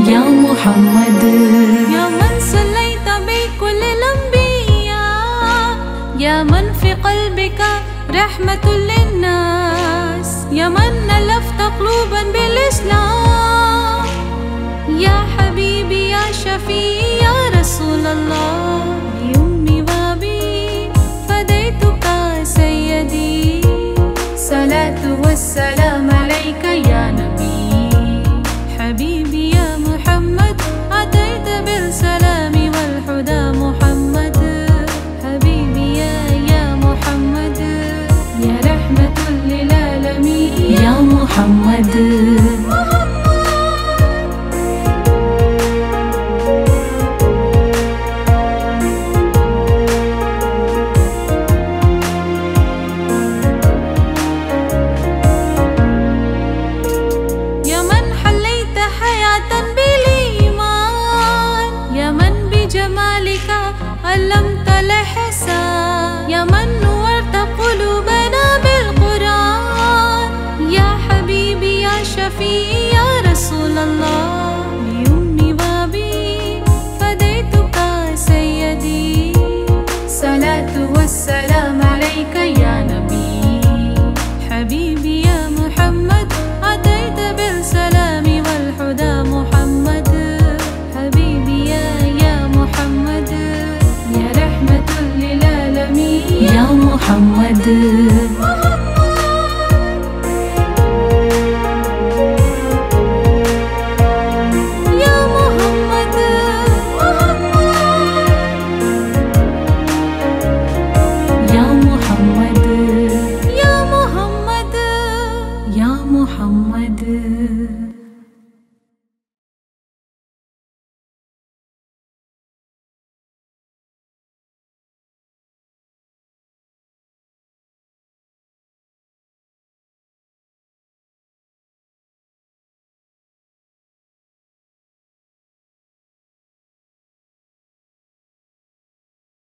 يا محمد يا من صليت بكل الأنبياء، يا من في قلبك رحمة للناس، يا من ألفت قلوبا بالإسلام. يا حبيبي يا شفيعي يا رسول الله، بأمي وأبي فديتك سيدي. صلاة والسلام عليك يا نبي، حبيبي يا محمد أتيت بالسلام والهدى. محمد حبيبي يا محمد، يا رحمة للعالمين يا محمد. جمالك علمت الإحسان، يا من نورت قلوبنا بالقرآن. يا حبيبي يا شفيعي يا رسول الله، بأمي وأبي فديتك سيدي. صلاة والسلام عليك يا نبي، حبيبي يا محمد أتيت بالسلام والهدى. محمد حبيبي يا محمد، يا رحمة للعالمين يا محمد.